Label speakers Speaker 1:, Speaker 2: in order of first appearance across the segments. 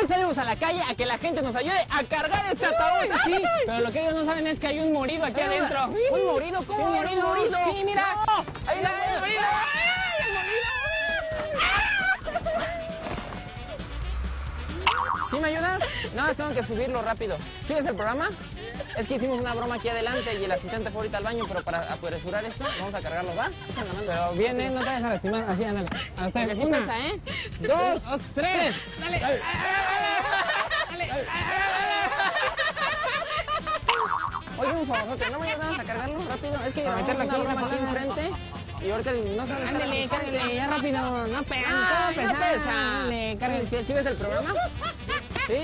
Speaker 1: Hoy salimos a la calle a que la gente nos ayude a cargar este ataúd. Sí, pero lo que ellos no saben es que hay un morido aquí adentro.
Speaker 2: ¿Un morido? ¿Cómo
Speaker 1: Sí,
Speaker 2: un morido?
Speaker 1: Sí, mira.
Speaker 2: No, ahí no
Speaker 1: Mira, el morido.
Speaker 2: ¡Ay, el morido!
Speaker 1: ¿Sí me ayudas? No, tengo que subirlo rápido. ¿Sigues el programa? Es que hicimos una broma aquí adelante y el asistente fue ahorita al baño, pero para apresurar esto, vamos a cargarlo, ¿va? Échame la mano.
Speaker 3: Pero viene, no te vayas a lastimar. Así, ándale. Hasta
Speaker 1: Porque sí
Speaker 3: una,
Speaker 1: pesa, ¿eh?
Speaker 3: dos, tres.
Speaker 1: Dale. Oye, un favorzote, ¿no me ayudas a cargarlo rápido? Es que
Speaker 3: Para
Speaker 1: vamos a
Speaker 3: meterlo
Speaker 1: una
Speaker 3: aquí,
Speaker 1: broma aquí
Speaker 3: para
Speaker 1: enfrente y ahorita no sabes.
Speaker 3: Ándale, cárgale, ya rápido. No pega,
Speaker 1: No
Speaker 3: todo pesa.
Speaker 1: pesa.
Speaker 3: Ándale, cárgale.
Speaker 1: ¿Sí ves el programa? ¿Sí?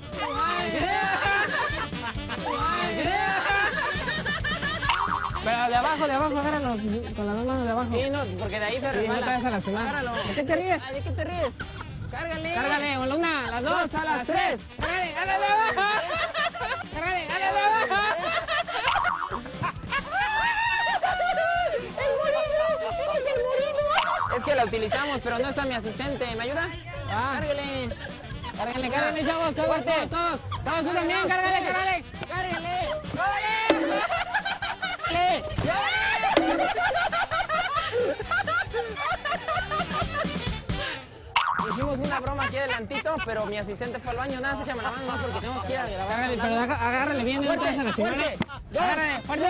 Speaker 3: Pero de abajo, agárralo. Con las dos manos de abajo.
Speaker 1: Sí, no, porque de ahí se
Speaker 3: Sí, no
Speaker 1: resbala.
Speaker 3: te vayas a lastimar.
Speaker 1: Agárralo.
Speaker 3: ¿De qué te ríes?
Speaker 1: Ay, ¿de qué te ríes? Cárgale.
Speaker 3: Cárgale, a la una, a las dos, a las tres. Cárgale, ándale abajo. Cárgale, ándale abajo.
Speaker 1: Es que la utilizamos, pero no está mi asistente. ¿Me ayuda? Cárgale.
Speaker 3: Cárgale, chavos, todos, todos tú también, cárgale.
Speaker 1: Cárgale. Hicimos una broma aquí adelantito, pero mi asistente fue al baño. Nada, échame la mano, no, porque tengo que ir a grabar.
Speaker 3: Cárgale, pero agárrale bien, no te vayas a lastimar. Agárrale, fuerte.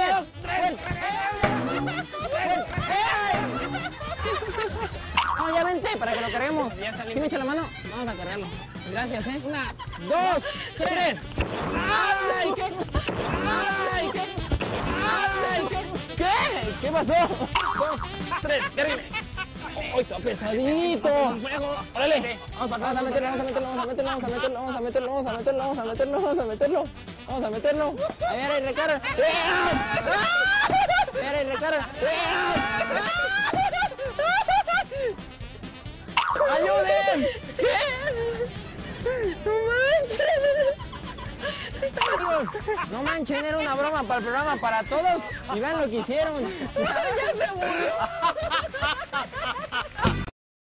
Speaker 1: No, ya vente, para que lo carguemos.
Speaker 3: Ya salimos.
Speaker 1: ¿Sí me echa la mano? Vamos a cargarlo. Gracias, ¿eh?
Speaker 3: Una,
Speaker 1: Dos, tres. ¡Ay, qué! ¡Ay, qué! ¡Ay, qué! ¿Qué? ¿Qué pasó? Dos, tres, cárgale. ¡Ay, está pesadito! ¡Órale! Vamos para atrás, vamos a meterlo. Ahí era y recarga. Era y recarga. ¡Ayuden! ¿Qué? ¡No manchen! Amigos, no manchen, era una broma para el programa para todos y vean lo que hicieron. ¡Ya se murió!